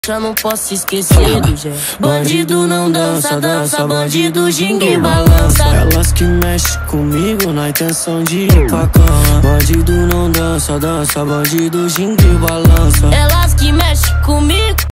Já não posso esquecer do Jé. Bandido não dança, dança, bandido ginga e balança. Elas que mexem comigo na intenção de ir pra cama. Bandido não dança, dança, bandido ginga e balança. Elas que mexem comigo